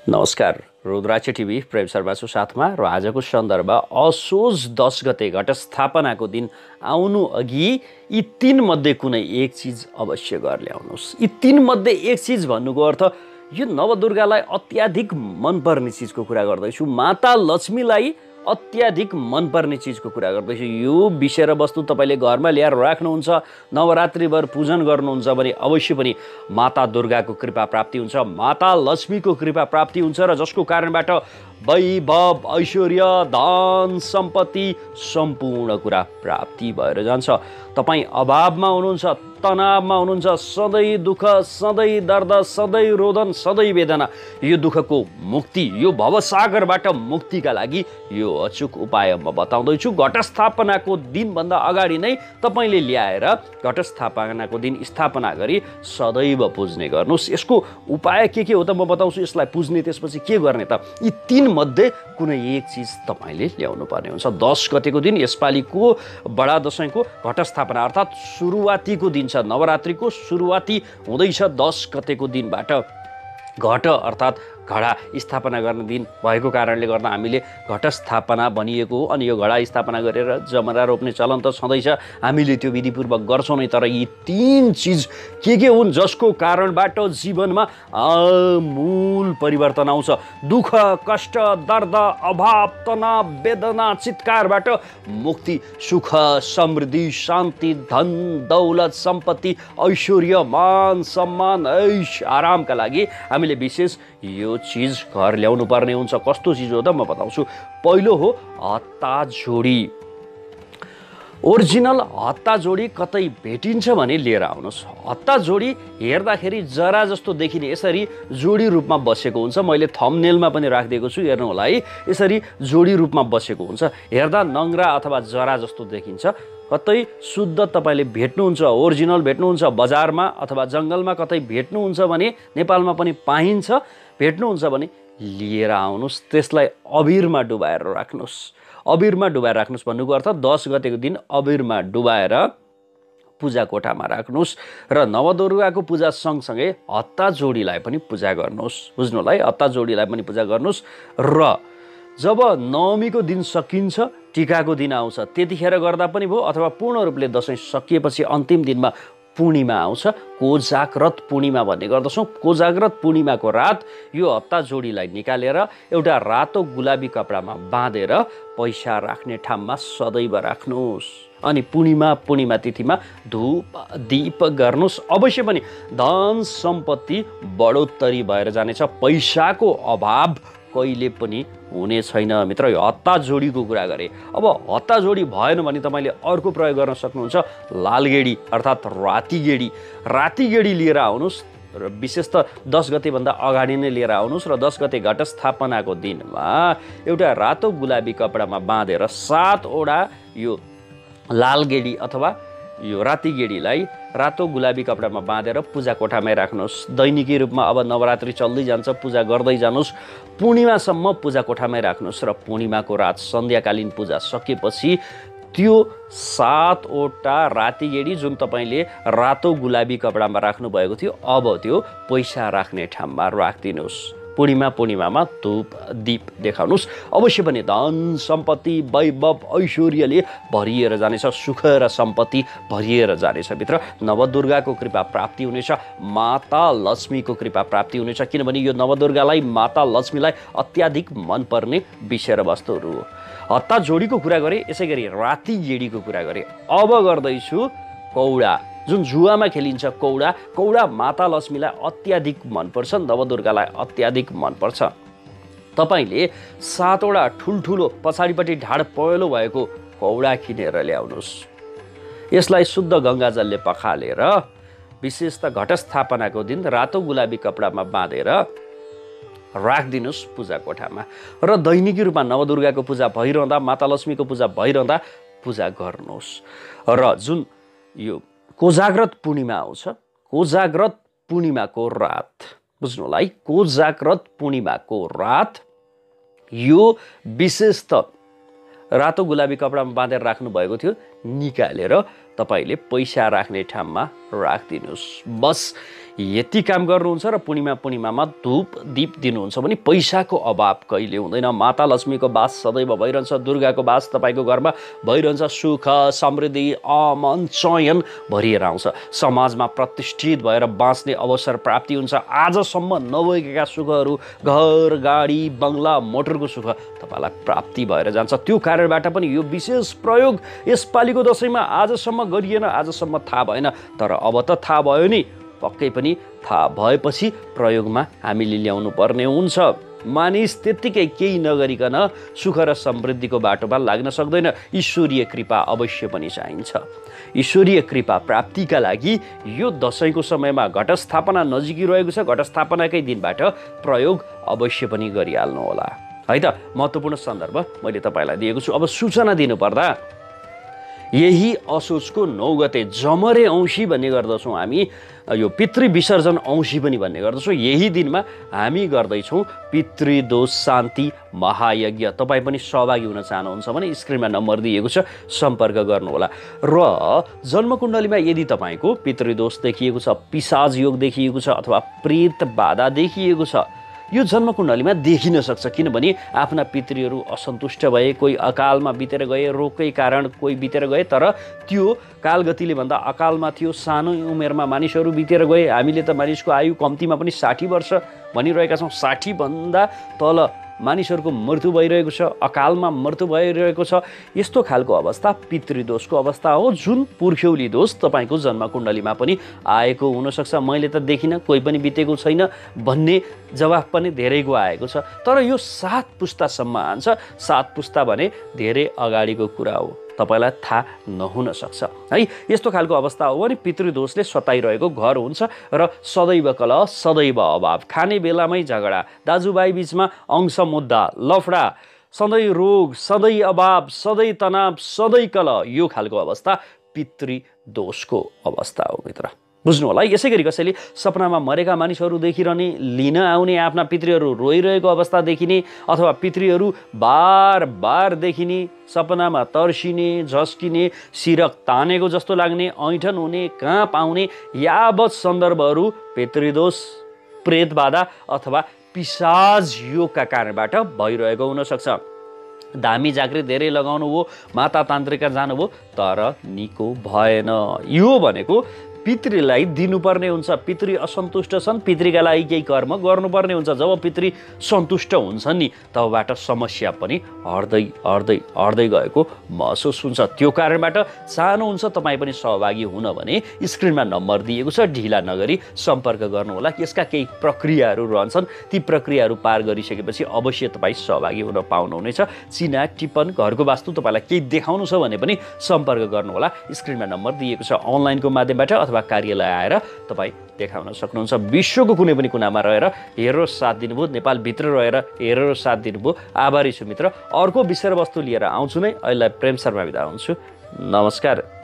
नमस्कार, रुद्राक्ष टिभी प्रेम शर्माको साथमा र आजको सन्दर्भ असोज 10 गते घटस्थापनाको दिन आउनु अघि यी तीन मध्ये कुनै एक चिज अवश्य गरेर ल्याउनुहोस्। यी तीन मध्ये एक चिज भन्नुको अर्थ यो नवदुर्गालाई अत्याधिक मनपर्ने चिजको कुरा गर्दैछु, माता लक्ष्मीलाई अत्याधिक मनपर्ने चिजको कुरा गर्दैछु। यो विषय र वस्तु तपाईँले घरमा ल्याएर राख्नुहुन्छ, नवरात्रिभर पूजन गर्नुहुन्छ भने अवश्य पनि माता दुर्गाको कृपा प्राप्ति हुन्छ, माता लक्ष्मीको कृपा प्राप्ति हुन्छ र जसको कारणबाट वैभव, ऐश्वर्य, धन, सम्पत्ति सम्पूर्ण कुरा प्राप्ति भएर जान्छ। तपाईँ अभावमा हुनुहुन्छ, तनावमा हुनुहुन्छ, सधैँ दुःख, सधैँ दर्द, सधैँ रोदन, सधैँ वेदना, यो दुःखको मुक्ति, यो भवसागरबाट मुक्तिका लागि यो अचूक उपाय म बताउँदैछु। घटस्थापनाको दिनभन्दा अगाडि नै तपाईँले ल्याएर घटस्थापनाको दिन स्थापना गरी सदैव पुज्ने गर्नुहोस्। यसको उपाय के हो त म बताउँछु। यसलाई पुज्ने त्यसपछि के गर्ने त? यी तीन मध्ये कुनै एक चिज तपाईँले ल्याउनु पर्ने हुन्छ। 10 गतेको दिन यसपालिको बडा दशैंको घटस्थापना अर्थात् सुरुवातीको दिन छ। नवरात्रिको सुरुवाती हुँदैछ 10 गतेको दिनबाट। घट अर्थात् घडा स्थापना गर्ने दिन भएको कारणले गर्दा हामीले घटस्थापना भनिएको हो। अनि यो घडा स्थापना गरेर जमरा रोप्ने चलन त छँदैछ, हामीले त्यो विधिपूर्वक गर्छौँ नै। तर यी तीन चिज के हुन् जसको कारणबाट जीवनमा मूल परिवर्तन आउँछ? दुःख, कष्ट, दर्द, अभाव, तनाव, वेदना, चित्कारबाट मुक्ति, सुख, समृद्धि, शान्ति, धन, दौलत, सम्पत्ति, ऐश्वर्य, मान, सम्मान, ऐश, आरामका लागि हामीले विशेष यो चीज घर ल्याउनु पर्ने हुन्छ। कस्तो चीज हो त म बताउँछु। पहिलो हो हत्ता जोडी। ओरिजिनल हत्ता जोडी कतै भेटिन्छ भने लिएर आउनुहोस्। हत्ता जोडी हेर्दाखेरि जरा जस्तो देखिने यसरी जोडी रूपमा बसेको हुन्छ। मैले थम्बनेलमा पनि राखिदिएको छु, हेर्नु होला है। यसरी जोडी रूपमा बसेको हुन्छ, हेर्दा नङ्ग्रा अथवा जरा जस्तो देखिन्छ। कतै शुद्ध तपाईँले भेट्नुहुन्छ, ओरिजिनल भेट्नुहुन्छ बजारमा अथवा जङ्गलमा कतै भेट्नुहुन्छ भने, नेपालमा पनि पाइन्छ, भेट्नुहुन्छ भने लिएर आउनुहोस्। त्यसलाई अबिरमा डुबाएर राख्नुहोस्। अबिरमा डुबाएर राख्नुहोस् भन्नुको अर्थ 10 गतेको दिन अबिरमा डुबाएर पूजा कोठामा राख्नुहोस् र नवदुर्गाको पूजा सँगसँगै हत्ता जोडीलाई पनि पूजा गर्नुहोस्। बुझ्नु होला है, हत्ता जोडीलाई पनि पूजा गर्नुहोस्। र जब नवमीको दिन सकिन्छ, टीकाको दिन आउँछ, त्यतिखेर गर्दा पनि भयो, अथवा पूर्ण रूपले दशैं सकिएपछि अन्तिम दिनमा पूर्णिमा आउँछ, कोजाग्रत पूर्णिमा भन्ने गर्दछौँ। कोजाग्रत पूर्णिमाको रात यो हत्ता जोडीलाई निकालेर एउटा रातो गुलाबी कपडामा बाँधेर पैसा राख्ने ठाउँमा सदैव राख्नुहोस्। अनि पूर्णिमा तिथिमा धूप दीप गर्नुहोस्। अवश्य पनि धन सम्पत्ति बढोत्तरी भएर जानेछ, पैसाको अभाव कहिले पनि हुने छैन। मित्र, यो हत्ता जोडीको कुरा गरे। अब हत्ता जोडी भएन भने तपाईँले अर्को प्रयोग गर्न सक्नुहुन्छ, लालगेडी अर्थात् रातिगेडी। रातिगेडी लिएर आउनुहोस् र विशेष त 10 गतेभन्दा अगाडि नै लिएर आउनुहोस् र 10 गते घटस्थापनाको दिनमा एउटा रातो गुलाबी कपडामा बाँधेर 7 वटा यो लालगेडी अथवा यो रातिगेडीलाई रातो गुलाबी कपडामा बाँधेर पूजा कोठामै राख्नुहोस्। दैनिकी रूपमा अब नवरात्रि चल्दै जान्छ, पूजा गर्दै जानुहोस्। पूर्णिमासम्म पूजा कोठामै राख्नुहोस् र पूर्णिमाको रात सन्ध्याकालीन पूजा सकेपछि त्यो 7 वटा रातिगेडी जुन तपाईँले रातो गुलाबी कपडामा राख्नुभएको थियो, अब त्यो पैसा राख्ने ठाउँमा राखिदिनुहोस्। पूर्णिमामा धूप दीप देखाउनुहोस्। अवश्य पनि धन सम्पत्ति, वैभव, ऐश्वर्यले भरिएर जानेछ, सुख र सम्पत्ति भरिएर जानेछ। भित्र नवदुर्गाको कृपा प्राप्ति हुनेछ, माता लक्ष्मीको कृपा प्राप्ति हुनेछ। किनभने यो नवदुर्गालाई, माता लक्ष्मीलाई अत्याधिक मनपर्ने विषय र वस्तुहरू हो। हत्ता जोडीको कुरा गरेँ, यसै गरी राति गेडीको कुरा गरेँ। अब गर्दैछु कौडा, जुन जुवामा खेलिन्छ कौडा। कौडा माता लक्ष्मीलाई अत्याधिक मनपर्छ, नवदुर्गालाई अत्याधिक मनपर्छ। तपाईँले 7 वटा ठुल्ठुलो पछाडिपट्टि ढाड पहेँलो भएको कौडा किनेर ल्याउनुहोस्। यसलाई शुद्ध गङ्गाजलले पखालेर विशेष त घटस्थापनाको दिन रातो गुलाबी कपडामा बाँधेर राखिदिनुहोस् पूजा कोठामा। र दैनिकी रूपमा नवदुर्गाको पूजा भइरहँदा, माता लक्ष्मीको पूजा भइरहँदा पूजा गर्नुहोस्। र जुन यो कोजाग्रत पूर्णिमा आउँछ, कोजाग्रत पूर्णिमाको रात, बुझ्नु होला है, कोजाग्रत पूर्णिमाको रात यो विशेष त रातो गुलाबी कपडामा बाँधेर राख्नु भएको थियो, निकालेर तपाईले पैसा राख्ने ठाउँमा राखिदिनुहोस्। बस यति काम गर्नुहुन्छ र पूर्णिमामा धूप दीप दिनुहुन्छ भने पैसाको अभाव कहिले हुँदैन। माता लक्ष्मीको वास सदैव भइरहन्छ, दुर्गाको वास तपाईँको घरमा भइरहन्छ, सुख समृद्धि अमन चयन भरिएर आउँछ, समाजमा प्रतिष्ठित भएर बाँच्ने अवसर प्राप्ति हुन्छ। आजसम्म नभएका सुखहरू, घर गाडी बङ्गला मोटरको सुख तपाईँलाई प्राप्ति भएर जान्छ। त्यो कारणबाट पनि यो विशेष प्रयोग यसपालिको दशैँमा आजसम्म गरिएन, आजसम्म थाहा भएन, तर अब त थाहा भयो नि। पक्कै पनि थाहा भएपछि प्रयोगमा हामीले ल्याउनु पर्ने हुन्छ। मानिस त्यत्तिकै केही नगरिकन सुख र समृद्धिको बाटोमा लाग्न सक्दैन। ईश्वरीय कृपा अवश्य पनि चाहिन्छ। ईश्वरीय कृपा प्राप्तिका लागि यो दशैँको समयमा घटस्थापना नजिकै रहेको छ, घटस्थापनाकै दिनबाट प्रयोग अवश्य पनि गरिहाल्नु होला है त। महत्त्वपूर्ण सन्दर्भ मैले तपाईँलाई दिएको छु। अब सूचना दिनुपर्दा यही असोजको 9 गते जमरे औँसी भन्ने गर्दछौँ हामी, यो पितृ विसर्जन औँसी पनि भन्ने गर्दछौँ। यही दिनमा हामी गर्दैछौँ पितृदोष शान्ति महायज्ञ। तपाईँ पनि सहभागी हुन चाहनुहुन्छ भने स्क्रिनमा नम्बर दिएको छ, सम्पर्क गर्नुहोला। र जन्मकुण्डलीमा यदि तपाईँको पितृदोष देखिएको छ, पिशाच योग देखिएको छ अथवा प्रेत बाधा देखिएको छ, यो जन्मकुण्डलीमा देखिन सक्छ। किनभने आफ्ना पितृहरू असन्तुष्ट भए, कोही अकालमा बितेर गए, रोगकै कारण कोही बितेर गए, तर त्यो कालगतिले भन्दा अकालमा थियो, सानो उमेरमा मानिसहरू बितेर गए। हामीले त मानिसको आयु कम्तीमा पनि 60 वर्ष भनिरहेका छौँ। 60 भन्दा तल मानिसहरूको मृत्यु भइरहेको छ, अकालमा मृत्यु भइरहेको छ। यस्तो खालको अवस्था पितृदोषको अवस्था हो, जुन पुर्ख्यौली दोष तपाईँको जन्मकुण्डलीमा पनि आएको हुनसक्छ। मैले त देखिनँ, कोही पनि बितेको छैन भन्ने जवाफ पनि धेरैको आएको छ। तर यो 7 पुस्तासम्म आन्छ। 7 पुस्ता भने धेरै अगाडिको कुरा हो, तपाईँलाई थाहा नहुन सक्छ है। यस्तो खालको अवस्था हो भने पितृदोषले सताइरहेको घर हुन्छ र सदैव कलह, सदैव अभाव, खाने बेलामै झगडा, दाजुभाइ बीचमा अंश मुद्दा, लफडा, सधैँ रोग, सधैँ अभाव, सधैँ तनाव, सधैँ कलह, यो खालको अवस्था पितृदोषको अवस्था हो मित्र। बुझ्नु होला। यसै गरी कसैले सपनामा मरेका मानिसहरू देखिरहने, लिन आउने आफ्ना पितृहरू रोइरहेको अवस्था देखिने अथवा पितृहरू बार बार देखिने, सपनामा तर्सिने, झस्किने, सिरक तानेको जस्तो लाग्ने, ऐठन हुने, काँप आउने यावत सन्दर्भहरू पितृदोष, प्रेत बाधा अथवा पिशाच योगका कारणबाट भइरहेको हुनसक्छ। धामी झाँक्री धेरै लगाउनु हो, माता तान्त्रिका जानुभयो तर निको भएन। यो भनेको पितृलाई दिनुपर्ने हुन्छ। पितृ असन्तुष्ट छन्, पितृका लागि केही कर्म गर्नुपर्ने हुन्छ। जब पितृ सन्तुष्ट हुन्छन् नि, तबबाट समस्या पनि हट्दै गएको महसुस हुन्छ। त्यो कारणबाट चाहनुहुन्छ तपाईँ पनि सहभागी हुन भने स्क्रिनमा नम्बर दिएको छ, ढिला नगरी सम्पर्क गर्नुहोला। यसका केही प्रक्रियाहरू रहन्छन्, ती प्रक्रियाहरू पार गरिसकेपछि अवश्य तपाईँ सहभागी हुन पाउनुहुनेछ। चिना टिप्पण घरको वास्तु तपाईँलाई केही देखाउनु छ भने पनि सम्पर्क गर्नुहोला। स्क्रिनमा नम्बर दिएको छ। अनलाइनको माध्यमबाट अथवा कार्यालय आएर तपाईँ देखाउन सक्नुहुन्छ। विश्वको कुनै पनि कुनामा रहेर हेरेर साथ दिनुभयो, नेपालभित्र रहेर हेरेर साथ दिनुभयो, आभारी छु मित्र। अर्को विषयवस्तु लिएर आउँछु नै। अहिले प्रेम शर्मा बिदा हुन्छु। नमस्कार।